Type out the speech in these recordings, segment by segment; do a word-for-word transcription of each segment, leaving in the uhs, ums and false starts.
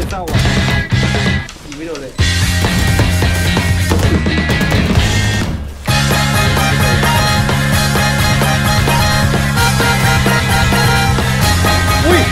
เศร้าอ่ะยิงไม่โดนเลยอุ้ย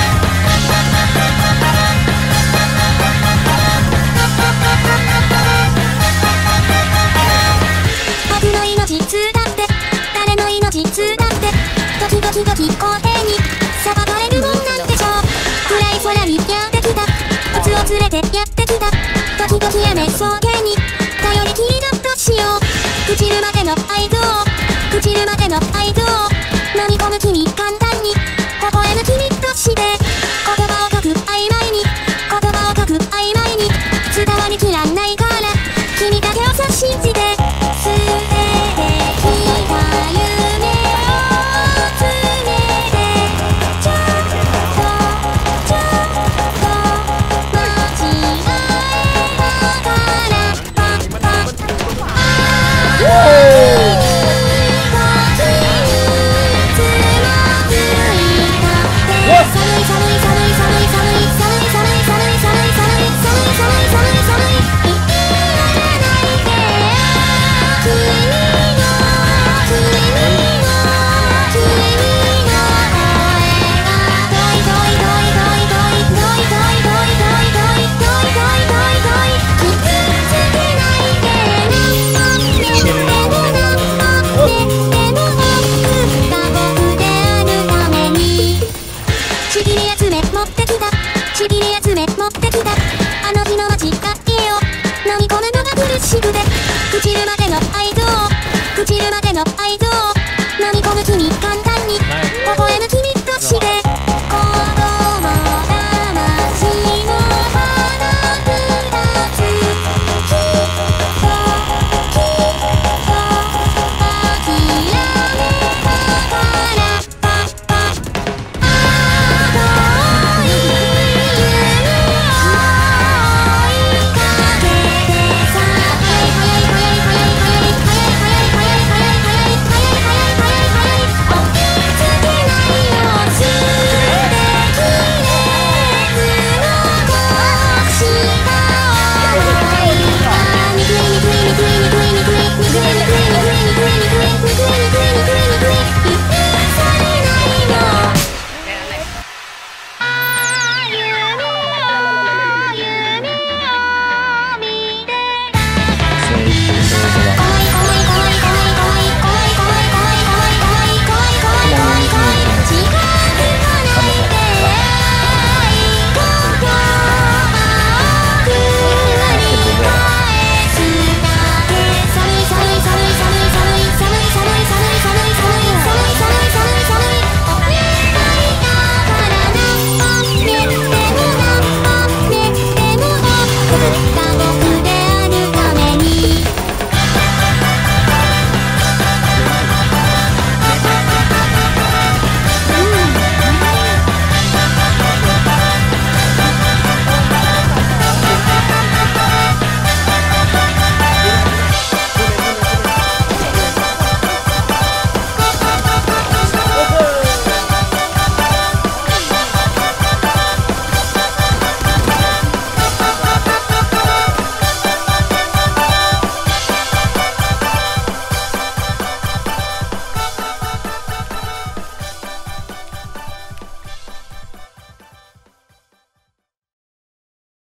僕の命つだって誰の命つだって時々時校庭に裁かれるもんなんでしょう。暗い空にやってきた靴を連れてやってきた時々やめそうげに頼りきりだとしよう。朽ちるまでの合図を朽ちるまでの合図を飲み込む君簡単に微笑む君として言葉を書く曖昧に言葉を書く曖昧に伝わりきらないから君だけをさ信じて捨ててきた夢をつめてちょっとちょっと間違えながらパッパッあーちぎり集め持ってきたちぎり集め持ってきたあの日の間違いを飲み込むのが苦しくて朽ちるまでの合図を朽ちるまでの合図を